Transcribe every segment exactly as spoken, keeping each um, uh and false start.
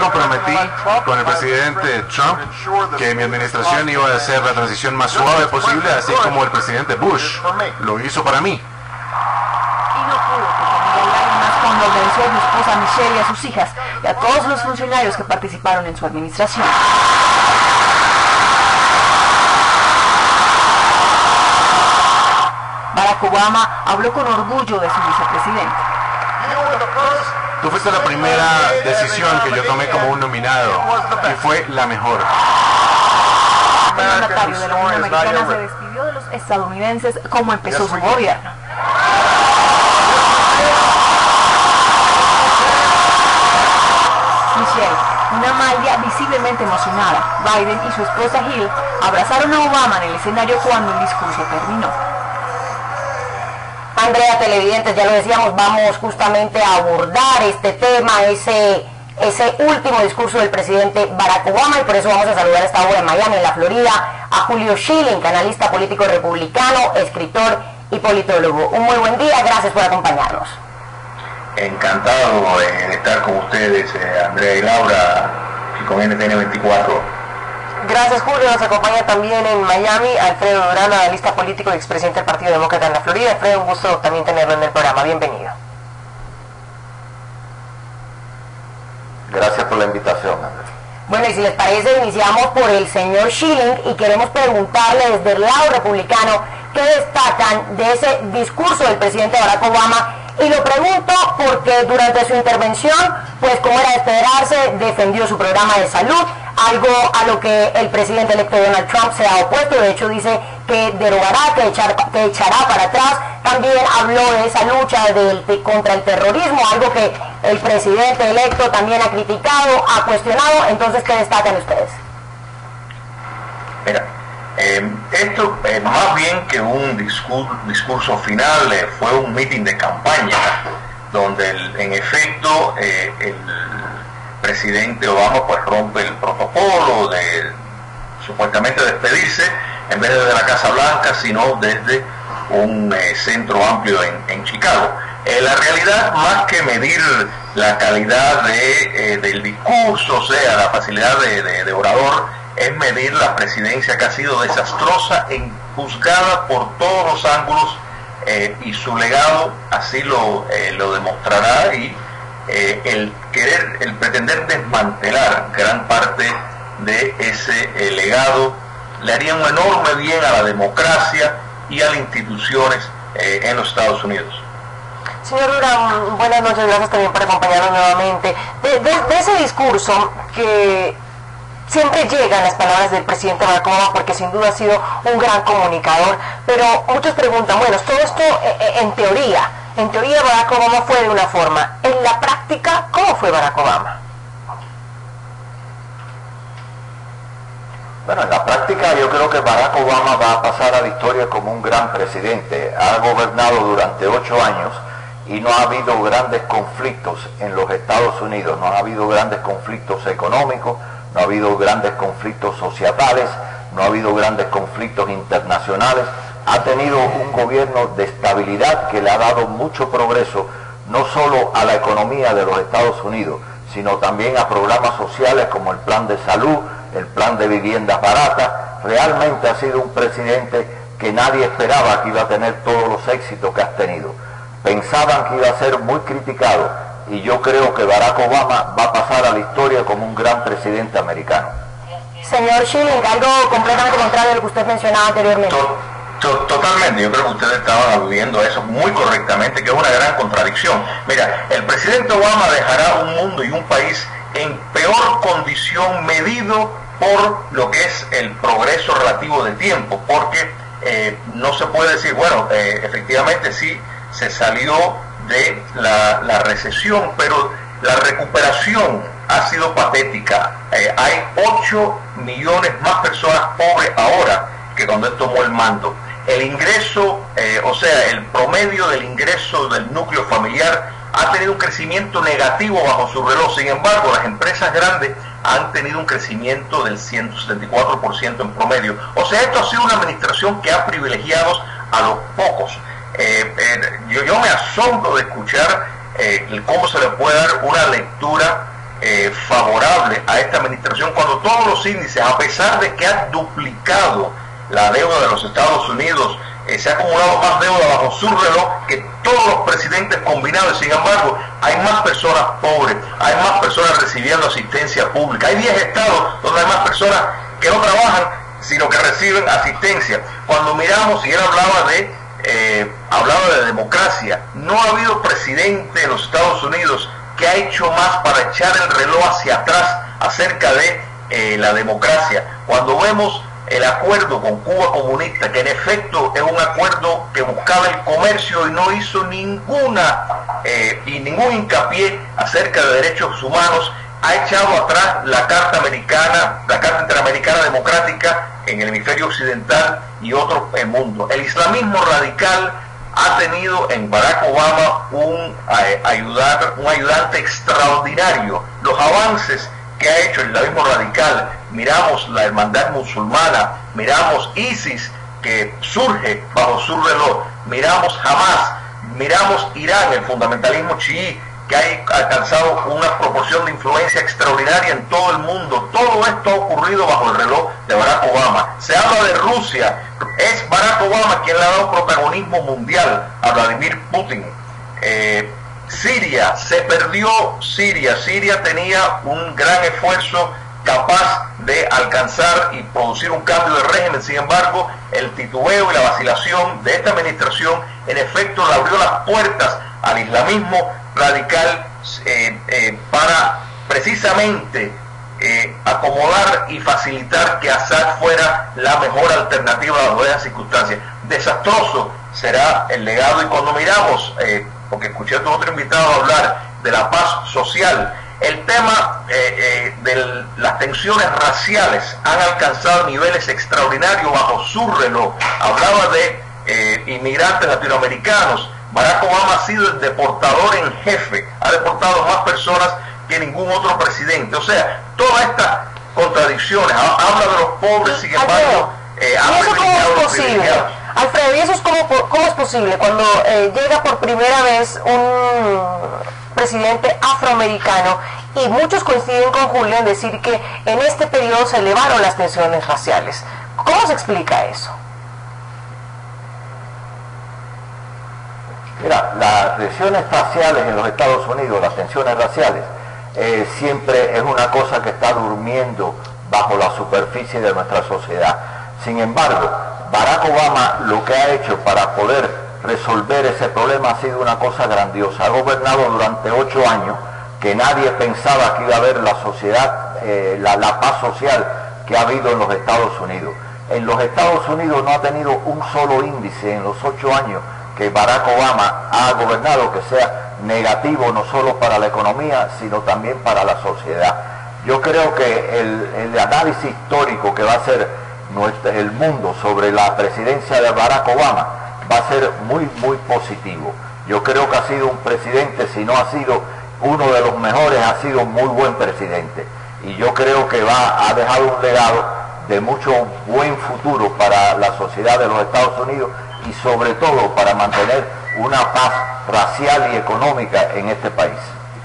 comprometí con el presidente Trump que mi administración iba a hacer la transición más suave posible, así como el presidente Bush lo hizo para mí. Y no pudo contener lágrimas cuando venció a su esposa Michelle y a sus hijas y a todos los funcionarios que participaron en su administración. Barack Obama habló con orgullo de su vicepresidente. Tú fuiste la primera decisión que yo tomé como un nominado y fue la mejor. El mandatario de la Unión Americana se despidió de los estadounidenses como empezó su gobierno. Michelle, una Amalia visiblemente emocionada, Biden y su esposa Jill abrazaron a Obama en el escenario cuando el discurso terminó. Andrea, televidentes, ya lo decíamos, vamos justamente a abordar este tema, ese, ese último discurso del presidente Barack Obama, y por eso vamos a saludar a esta hora en Miami, en la Florida, a Julio Schilling, analista político republicano, escritor y politólogo. Un muy buen día, gracias por acompañarnos. Encantado de estar con ustedes, eh, Andrea y Laura, y con N T N veinticuatro. Gracias, Julio. Nos acompaña también en Miami Alfredo Durán, analista político y expresidente del Partido Demócrata en la Florida. Alfredo, un gusto también tenerlo en el programa. Bienvenido. Gracias por la invitación, Andrea. Bueno, y si les parece, iniciamos por el señor Schilling y queremos preguntarle desde el lado republicano qué destacan de ese discurso del presidente Barack Obama. Y lo pregunto porque durante su intervención, pues como era de esperarse, defendió su programa de salud, algo a lo que el presidente electo Donald Trump se ha opuesto. De hecho dice que derogará, que, echar, que echará para atrás. También habló de esa lucha del, de, contra el terrorismo, algo que el presidente electo también ha criticado, ha cuestionado. Entonces, ¿qué destacan ustedes? Mira, eh, esto eh, más bien que un discurso, discurso final, eh, fue un meeting de campaña donde el, en efecto eh, el presidente Obama pues rompe el protocolo de supuestamente despedirse en vez de desde la Casa Blanca, sino desde un eh, centro amplio en, en Chicago. Eh, la realidad, más que medir la calidad de, eh, del discurso, o sea, la facilidad de, de, de orador, es medir la presidencia que ha sido desastrosa, en, juzgada por todos los ángulos, eh, y su legado así lo, eh, lo demostrará, y eh, el querer, el pretender desmantelar gran parte de ese eh, legado le haría un enorme bien a la democracia y a las instituciones eh, en los Estados Unidos. Señor Durán, buenas noches, gracias también por acompañarnos nuevamente. De, de, de ese discurso que siempre llegan las palabras del presidente Barack Obama, porque sin duda ha sido un gran comunicador, pero muchos preguntan, bueno, todo esto eh, en teoría, en teoría Barack Obama fue de una forma, en la práctica, ¿cómo fue Barack Obama? Bueno, en la práctica yo creo que Barack Obama va a pasar a la historia como un gran presidente. Ha gobernado durante ocho años y no ha habido grandes conflictos en los Estados Unidos, no ha habido grandes conflictos económicos, no ha habido grandes conflictos societales, no ha habido grandes conflictos internacionales. Ha tenido un gobierno de estabilidad que le ha dado mucho progreso, no solo a la economía de los Estados Unidos, sino también a programas sociales como el plan de salud, el plan de vivienda barata. Realmente ha sido un presidente que nadie esperaba que iba a tener todos los éxitos que has tenido. Pensaban que iba a ser muy criticado, y yo creo que Barack Obama va a pasar a la historia como un gran presidente americano. Señor Schilling, algo completamente contrario a lo que usted mencionaba anteriormente. Totalmente, yo creo que ustedes estaban aludiendo a eso muy correctamente, que es una gran contradicción. Mira, el presidente Obama dejará un mundo y un país en peor condición medido por lo que es el progreso relativo del tiempo, porque eh, no se puede decir, bueno, eh, efectivamente sí se salió de la, la recesión, pero la recuperación ha sido patética. Eh, hay ocho millones más personas pobres ahora que cuando él tomó el mando. El ingreso, eh, o sea, el promedio del ingreso del núcleo familiar ha tenido un crecimiento negativo bajo su reloj. Sin embargo, las empresas grandes han tenido un crecimiento del ciento setenta y cuatro por ciento en promedio. O sea, esto ha sido una administración que ha privilegiado a los pocos. Eh, eh, yo, yo me asombro de escuchar eh, cómo se le puede dar una lectura eh, favorable a esta administración cuando todos los índices, a pesar de que ha duplicado la deuda de los Estados Unidos, eh, se ha acumulado más deuda bajo su reloj que todos los presidentes combinados. Sin embargo, hay más personas pobres, hay más personas recibiendo asistencia pública, hay diez estados donde hay más personas que no trabajan sino que reciben asistencia. Cuando miramos, y él hablaba de eh, hablaba de democracia, no ha habido presidente en los Estados Unidos que ha hecho más para echar el reloj hacia atrás acerca de eh, la democracia. Cuando vemos el acuerdo con Cuba comunista, que en efecto es un acuerdo que buscaba el comercio y no hizo ninguna eh, y ningún hincapié acerca de derechos humanos, ha echado atrás la Carta Americana, la Carta Interamericana Democrática en el hemisferio occidental y otros en el mundo. El islamismo radical ha tenido en Barack Obama un, eh, ayudar, un ayudante extraordinario. Los avances que ha hecho el islamismo radical, miramos la hermandad musulmana, miramos ISIS que surge bajo su reloj, miramos Hamas, miramos Irán, el fundamentalismo chií, que ha alcanzado una proporción de influencia extraordinaria en todo el mundo. Todo esto ha ocurrido bajo el reloj de Barack Obama. Se habla de Rusia, es Barack Obama quien le ha dado protagonismo mundial a Vladimir Putin. Eh, Siria, se perdió Siria. Siria tenía un gran esfuerzo capaz de alcanzar y producir un cambio de régimen. Sin embargo, el titubeo y la vacilación de esta administración en efecto le abrió las puertas al islamismo radical eh, eh, para precisamente eh, acomodar y facilitar que Assad fuera la mejor alternativa bajo esas circunstancias. Desastroso será el legado. Y cuando miramos, eh, porque escuché a tu otro invitado hablar de la paz social, el tema eh, eh, de las tensiones raciales han alcanzado niveles extraordinarios bajo su reloj. Hablaba de eh, inmigrantes latinoamericanos. Barack Obama ha sido el deportador en jefe, ha deportado más personas que ningún otro presidente. O sea, todas estas contradicciones, habla de los pobres, sin embargo, eh, ha privilegiado a los privilegiados. Alfredo, ¿y eso es cómo, cómo es posible cuando eh, llega por primera vez un presidente afroamericano? Y muchos coinciden con Julio en decir que en este periodo se elevaron las tensiones raciales. ¿Cómo se explica eso? Mira, las tensiones raciales en los Estados Unidos, las tensiones raciales, eh, siempre es una cosa que está durmiendo bajo la superficie de nuestra sociedad. Sin embargo, Barack Obama lo que ha hecho para poder resolver ese problema ha sido una cosa grandiosa. Ha gobernado durante ocho años que nadie pensaba que iba a haber la sociedad, eh, la, la paz social que ha habido en los Estados Unidos. En los Estados Unidos no ha tenido un solo índice en los ocho años que Barack Obama ha gobernado que sea negativo no solo para la economía, sino también para la sociedad. Yo creo que el, el análisis histórico que va a hacer nuestro, el mundo sobre la presidencia de Barack Obama va a ser muy, muy positivo. Yo creo que ha sido un presidente, si no ha sido uno de los mejores, ha sido un muy buen presidente. Y yo creo que va a dejar un legado de mucho buen futuro para la sociedad de los Estados Unidos y sobre todo para mantener una paz racial y económica en este país.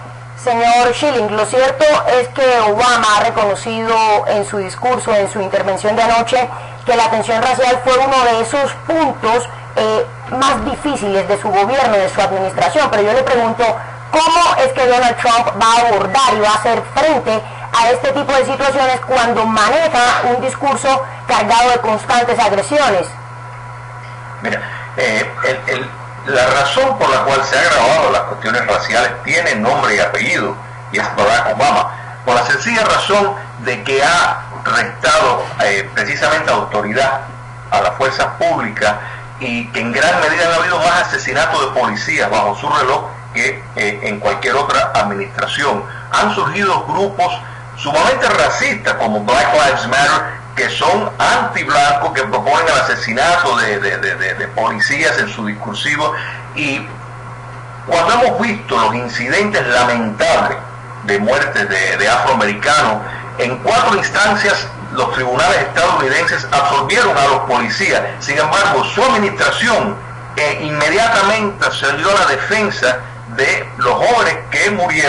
Señor Schilling, lo cierto es que Obama ha reconocido en su discurso, en su intervención de anoche, que la tensión racial fue uno de esos puntos eh, más difíciles de su gobierno, de su administración. Pero yo le pregunto, ¿cómo es que Donald Trump va a abordar y va a hacer frente a este tipo de situaciones cuando maneja un discurso cargado de constantes agresiones? Mira, eh, el, el, la razón por la cual se han agravado las cuestiones raciales tiene nombre y apellido, y es Barack Obama, por la sencilla razón de que ha restado eh, precisamente autoridad a las fuerzas públicas y que en gran medida han habido más asesinatos de policías bajo su reloj que eh, en cualquier otra administración. Han surgido grupos sumamente racistas como Black Lives Matter, que son anti-blancos, que proponen el asesinato de, de, de, de, de policías en su discursivo. Y cuando hemos visto los incidentes lamentables de muertes de, de afroamericanos, en cuatro instancias los tribunales estadounidenses absolvieron a los policías. Sin embargo, su administración eh, inmediatamente salió a la defensa de los jóvenes que murieron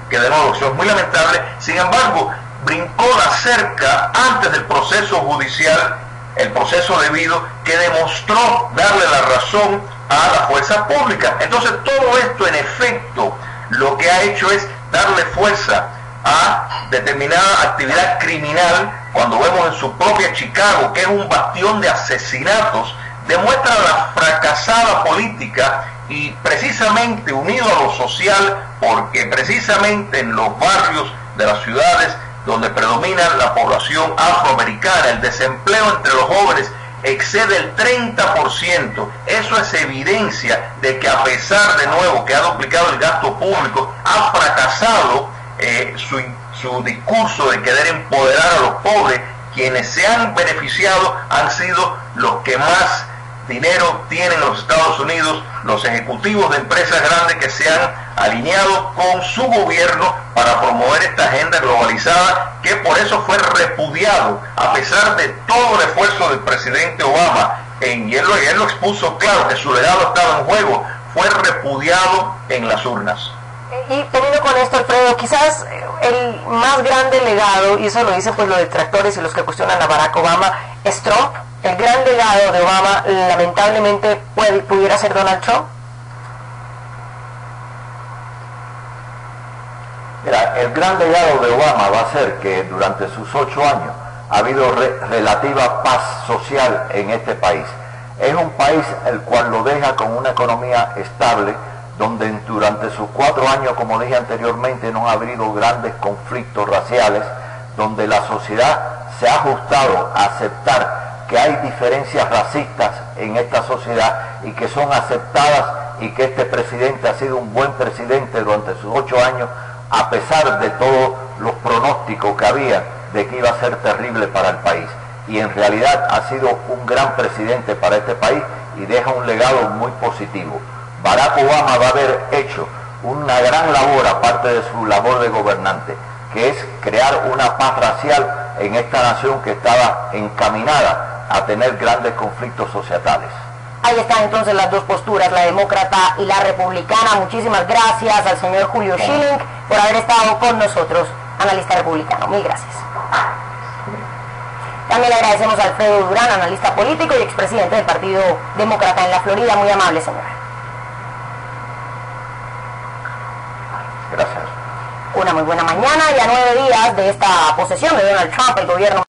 que de nuevo eso es muy lamentable. Sin embargo, brincó la cerca antes del proceso judicial, el proceso debido, que demostró darle la razón a la fuerza pública. Entonces todo esto en efecto lo que ha hecho es darle fuerza a determinada actividad criminal. Cuando vemos en su propia Chicago, que es un bastión de asesinatos, demuestra la fracasada política, y precisamente unido a lo social, porque precisamente en los barrios de las ciudades donde predomina la población afroamericana, el desempleo entre los jóvenes excede el treinta por ciento. Eso es evidencia de que, a pesar de nuevo que ha duplicado el gasto público, ha fracasado eh, su, su discurso de querer empoderar a los pobres. Quienes se han beneficiado han sido los que más dinero tienen en los Estados Unidos, los ejecutivos de empresas grandes que se han alineado con su gobierno para promover esta agenda globalizada, que por eso fue repudiado, a pesar de todo el esfuerzo del presidente Obama, en, y él lo, él lo expuso claro, que su legado estaba en juego, fue repudiado en las urnas. Y termino con esto, Alfredo, quizás el más grande legado, y eso lo dicen pues los detractores y los que cuestionan a Barack Obama, es Trump. El gran legado de Obama lamentablemente puede, pudiera ser Donald Trump. Mira, el gran legado de Obama va a ser que durante sus ocho años ha habido re relativa paz social en este país. Es un país el cual lo deja con una economía estable, donde durante sus cuatro años, como dije anteriormente, no ha habido grandes conflictos raciales, donde la sociedad se ha ajustado a aceptar que hay diferencias racistas en esta sociedad y que son aceptadas, y que este presidente ha sido un buen presidente durante sus ocho años, a pesar de todos los pronósticos que había de que iba a ser terrible para el país. Y en realidad ha sido un gran presidente para este país y deja un legado muy positivo. Barack Obama va a haber hecho una gran labor, aparte de su labor de gobernante, que es crear una paz racial en esta nación que estaba encaminada a tener grandes conflictos societales. Ahí están entonces las dos posturas, la demócrata y la republicana. Muchísimas gracias al señor Julio Schilling por haber estado con nosotros, analista republicano. Mil gracias. También le agradecemos a Alfredo Durán, analista político y expresidente del Partido Demócrata en la Florida. Muy amable, señor. Gracias. Una muy buena mañana, y a nueve días de esta posesión de Donald Trump, el gobierno